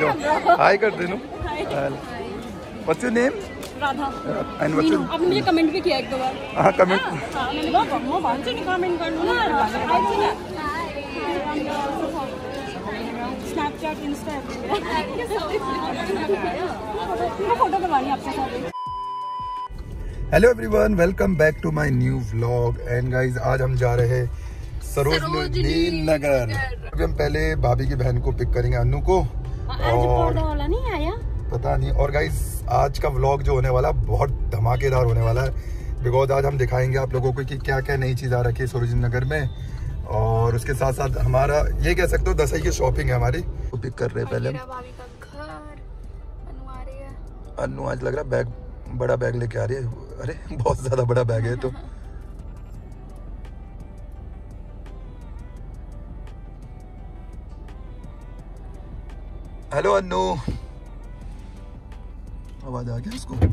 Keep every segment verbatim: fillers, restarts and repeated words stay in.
हाय कर देनु। What's your name? Radha. And what's your? आपने मुझे कमेंट भी किया एक दो बार। हां कमेंट। हां मैंने कहा मैं बांध से कमेंट कर दूंगा। स्नैपचैट इंस्टा फोटो करवानी आपके साथ। Hello everyone, welcome back to my new vlog. And guys आज हम जा रहे हैं सरोजनी नगर। अभी हम पहले भाभी की बहन को पिक करेंगे, अनु को। और वाला नहीं आया पता नहीं। और गाइस आज का व्लॉग जो होने वाला बहुत धमाकेदार होने वाला है, बिकॉज आज हम दिखाएंगे आप लोगों को कि क्या क्या नई चीज आ रखी है सरोजनी नगर में। और उसके साथ साथ हमारा ये कह सकते हो दसई की शॉपिंग है हमारी, वो पिक कर रहे हैं पहले। अनु आज लग रहा है बैग, बड़ा बैग लेके आ रही है। अरे बहुत ज्यादा बड़ा बैग है तो। हेलो अनु, आवाज आ गया उसको?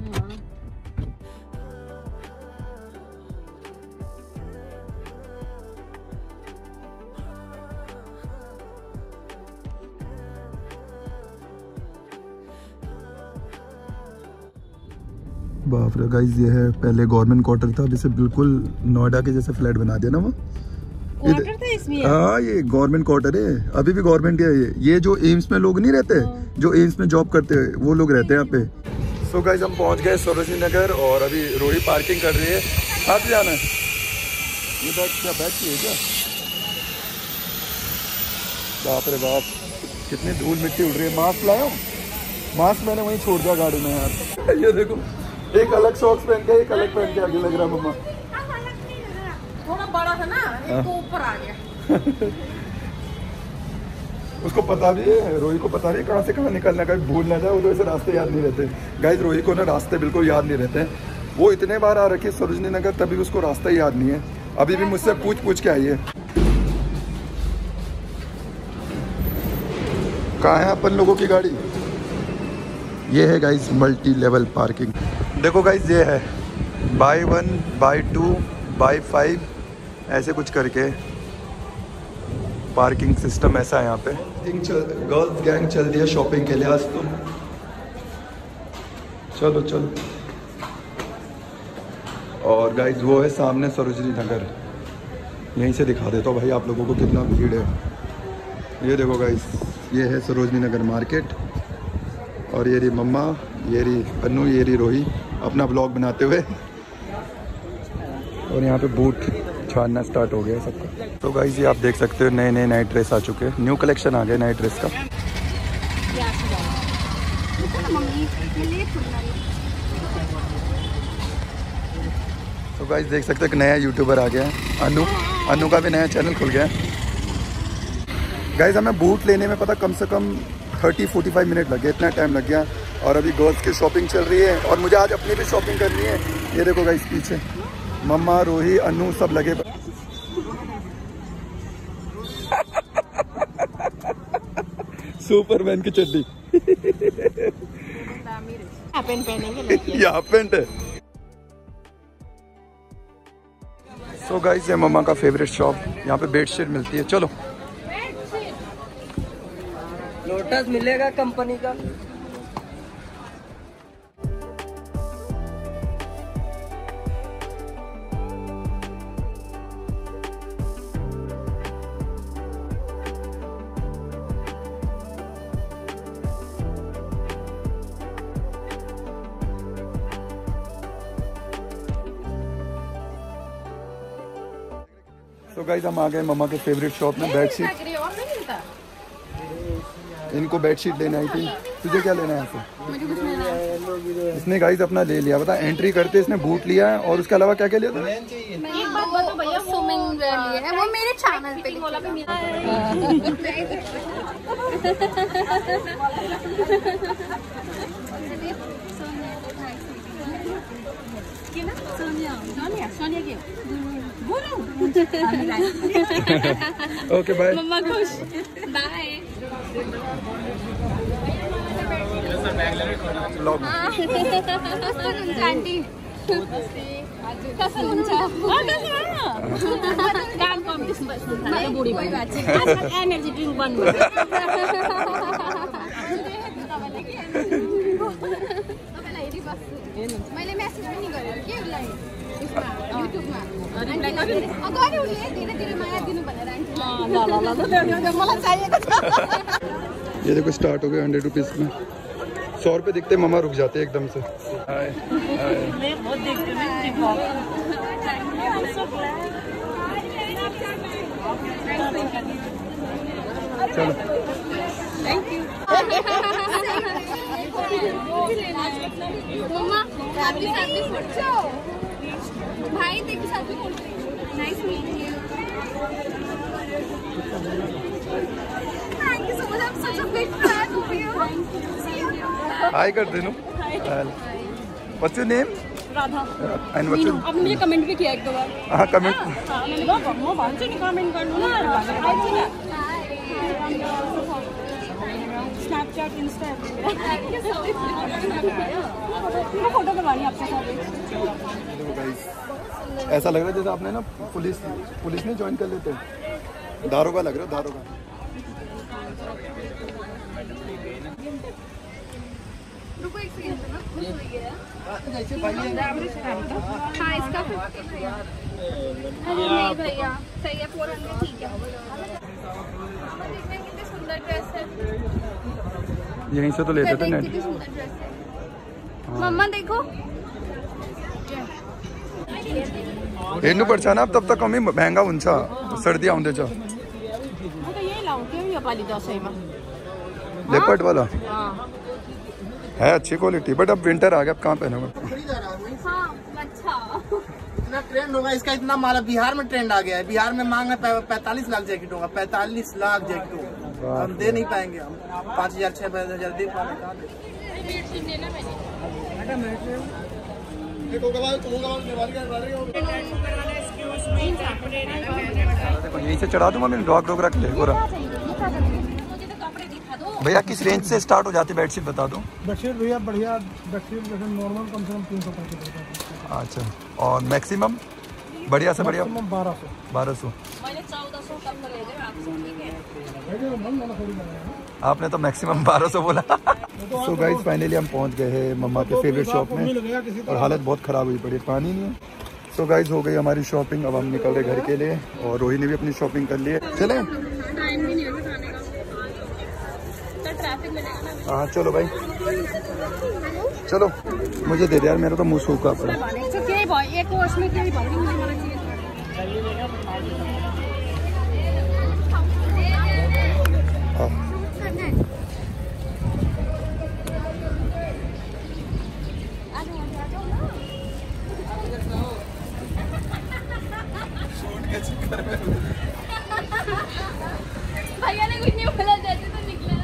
बाप रे गाइस, ये है पहले गवर्नमेंट क्वार्टर था, अभी से बिल्कुल नोएडा के जैसे फ्लैट बना दिया ना वो। क्वार्टर था इसमें? हाँ ये गवर्नमेंट क्वार्टर है, अभी भी गवर्नमेंट है ये। ये जो एम्स में लोग नहीं रहते, जो एम्स में जॉब करते हैं वो लोग रहते हैं यहाँ पे। सो गाइस हम पहुंच गए सरोजनी नगर और अभी रोही पार्किंग कर रही है। हाथ जाना है ये बैग, क्या बैग चाहिए क्या? बाप रे बाप कितनी धूल मिट्टी उड़ रही है। मास्क लाया हूँ, मास्क मैंने वहीं छोड़ दिया गाड़ी में यार। ये देखो एक अलग सॉक्स पहन के एक अलग पहन के आगे लग रहा मम्मा। थोड़ा बड़ा था ना, एक तो ऊपर आ गया। उसको पता भी है, रोही को पता भी है कहाँ से कहाँ निकलना, कहीं भूल ना जाए। वो तो ऐसे रास्ते याद नहीं रहते गाइस। रोही को ना रास्ते बिल्कुल याद नहीं रहते। वो इतने बार आ रखी है सरोजनी नगर, तभी उसको रास्ता ही याद नहीं है। अभी भी मुझसे पूछ पूछ के आई है। कहाँ है अपन लोगों की गाड़ी? ये है गाइस मल्टी लेवल पार्किंग। देखो गाइस ये है by one by two by five ऐसे कुछ करके पार्किंग सिस्टम ऐसा है यहाँ पे। गर्ल्स गैंग चल रही है शॉपिंग के लिए आज तो। चलो चलो। और गाइस वो है सामने सरोजनी नगर, यहीं से दिखा देता हूँ भाई आप लोगों को कितना भीड़ है। ये देखो गाइस, ये है सरोजनी नगर मार्केट। और ये रही मम्मा, ये रही अनु, ये रही रोही अपना ब्लॉग बनाते हुए। और यहाँ पे बूट छानना स्टार्ट हो गया सबका। तो गाइस ये आप देख सकते हो नए नए नाइट ड्रेस आ चुके हैं, न्यू कलेक्शन आ गया नाइट ड्रेस का। तो गाइस देख सकते हो एक नया यूट्यूबर आ गया है, अनु। अनु का भी नया चैनल खुल गया है। गाइस हमें बूट लेने में पता कम से कम थर्टी फोर्टी फाइव मिनट लगे, इतना टाइम लग गया। और अभी गर्ल्स की शॉपिंग चल रही है और मुझे आज अपनी भी शॉपिंग करनी है। ये देखो गाइस पीछे मम्मा, रोही, अनु सब लगे। सुपरमैन की चड्डी। यहाँ पेंट है। सो गाइस ये मम्मा का फेवरेट शॉप, यहाँ पे बेडशीट मिलती है। चलो लोटस मिलेगा कंपनी का। तो गाइस हम आ गए मम्मा के फेवरेट शॉप में। बेडशीट, इनको बेडशीट लेना आई थी। तुझे क्या लेना है ऐसे? मुझे कुछ लेना है। इसने गाइस अपना ले लिया, बता एंट्री करते इसने बूट लिया है और उसके अलावा क्या क्या लिया था? एक बात बताओ भैया, स्विमिंग वेयर लिए है वो मेरे चैनल पे वाला पे मिला है। सोनिया सोनिया सोनिया के ओके बाय। मम्मा खुश, बाय। आंटी कसं काम कॉम्पिटिशन बुढी भयो एनर्जी ड्रिंक बन्नु तपाईँलाई हेरिबस्छु मैले मेसेज पनि गरेँ के उसलाई युट्युबमा अगाडि उसले धेरै धेरै माया दिनु भनेर मलाई चाहिएको छ। ये देखो स्टार्ट हो गए हंड्रेड रुपीज़ में। सौ रुपये दिखते मम्मा रुक जाते एकदम से। हाय हाय चलो थैंक यू मम्मा आपके साथ भी फोटो भाई देख के साथ भी photo nice meeting you thank you so much I am such a big fan of you hi कर दे नो what's your name Radha and what's your आपने मुझे कमेंट भी किया एक दो बार। हां कमेंट मैंने कहा म भन्छु नि कमेन्ट गर्नु न Snapchat Insta thank you so much photo करवानी आपके साथ। देखो गाइस ऐसा लग रहा है जैसे आपने ना पुलिस पुलिस ने ज्वाइन कर लेते हैं। दारोगा लग रहा है दारोगा। रुको एक सेकंड ना खुश हो गया हाँ इसका फिफ्टी भैया नहीं भैया सही है फोर हंड्रेड ठीक है। देखने कितनी सुंदर ड्रेस है यहीं से तो लेते थे नेट। कितनी सुंदर ड्रेस है मम्मा देखो हेर्नु पर्छ ना तब तक कमी महँगा हुन्छ सर्दी आउँदैछ। म त यही लाउँथेँ यो पालि दसैँमा। लेपर्ड वाला है अच्छी क्वालिटी बट अब विंटर आ गया अब कहाँ पहनोगे। हाँ अच्छा इतना ट्रेंड होगा इसका इतना माल बिहार में ट्रेंड आ गया है। बिहार में मांग है पैंतालीस लाख जैकेट होगा पैंतालीस लाख जैकेट होगा हम दे नहीं पाएंगे हम पाँच हजार छह हजार दे पाएंगे। यहीं से चढ़ा दूँ मम्मी डॉग डॉग रख ले पूरा। भैया किस रेंज से स्टार्ट हो जाती बेडशीट बता दो। बेडशीट भैया बढ़िया बेडशीट जैसे नॉर्मल कम से कम तीन सौ पैंतीस। अच्छा और मैक्सिमम बढ़िया से बढ़िया बारह सौ बारह सौ आपने तो मैक्सिमम बारह सौ बोला। सो गाइस फाइनली हम पहुंच गए हैं मम्मा के फेवरेट शॉप में और हालत बहुत ख़राब हुई पड़ी पानी नहीं है। सो गाइस हो गई हमारी शॉपिंग अब हम निकल रहे घर के लिए और रोही ने भी अपनी शॉपिंग कर ली है। चले हाँ चलो भाई चलो मुझे दे दे यार मेरा तो मुँह सूखा पड़ा। भैया ने कुछ नहीं बोला जैसे तो निकला।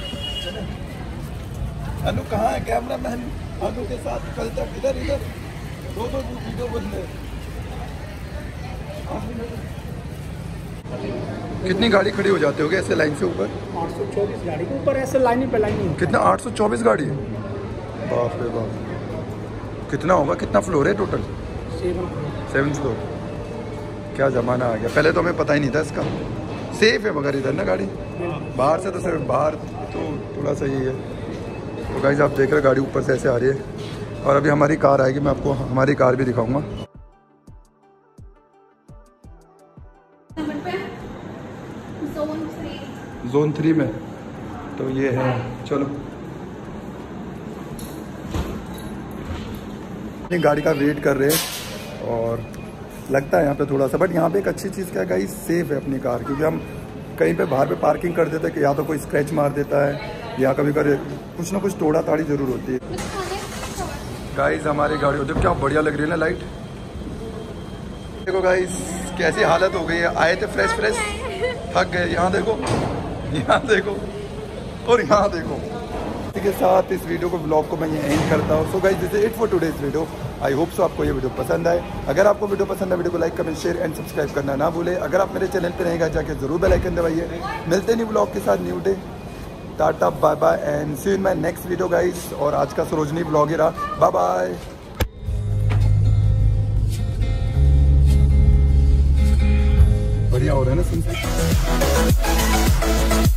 अनु कहाँ है कैमरा मैन अनु के साथ कल तक इधर इधर दो दो वीडियो बदले। कितनी गाड़ी खड़ी हो जाती होगी ऐसे लाइन से ऊपर? आठ सौ चौबीस गाड़ी के ऊपर ऐसे लाइन पे लाइन। कितना आठ सौ चौबीस गाड़ी है बाप रे बाप। कितना होगा कितना फ्लोर है टोटल? Seven floor. क्या ज़माना आ गया पहले तो हमें पता ही नहीं था इसका। सेफ है मगर इधर ना गाड़ी बाहर से तो सिर्फ बाहर तो थोड़ा सही है। तो गाइस आप देख रहे गाड़ी ऊपर से ऐसे आ रही है और अभी हमारी कार आएगी मैं आपको हमारी कार भी दिखाऊंगा। जोन थ्री में तो ये है चलो गाड़ी का वेट कर रहे हैं और लगता है यहाँ पे थोड़ा सा बट यहाँ पे एक अच्छी चीज़ क्या है गाइस सेफ है अपनी कार क्योंकि हम कहीं पे बाहर पे पार्किंग कर देते हैं कि या तो कोई स्क्रैच मार देता है या कभी कभी कुछ ना कुछ तोड़ा ताड़ी जरूर होती है। गाइस हमारी गाड़ी देखो क्या बढ़िया लग रही है ना लाइट। देखो गाइस कैसी हालत हो गई है आए थे फ्रेश फ्रेश थक गए। यहाँ देखो यहाँ देखो और यहाँ देखो। इसी के साथ इस वीडियो को ब्लॉग को मैं ये एंड करता हूँ। So guys this is it for today's video. I hope so आपको ये वीडियो पसंद आए। अगर आपको वीडियो पसंद है वीडियो को like comment share and subscribe करना ना भूले। अगर आप मेरे चैनल पे नहीं गए जाके जरूर बेल आइकन दबाइए। मिलते नहीं ब्लॉग के साथ न्यू डे टाटा bye bye and see you in my next video guys. और आज का सरोजनी ब्लॉग ही रहा। Bye bye. बढ़िया हो रहा है ना सुन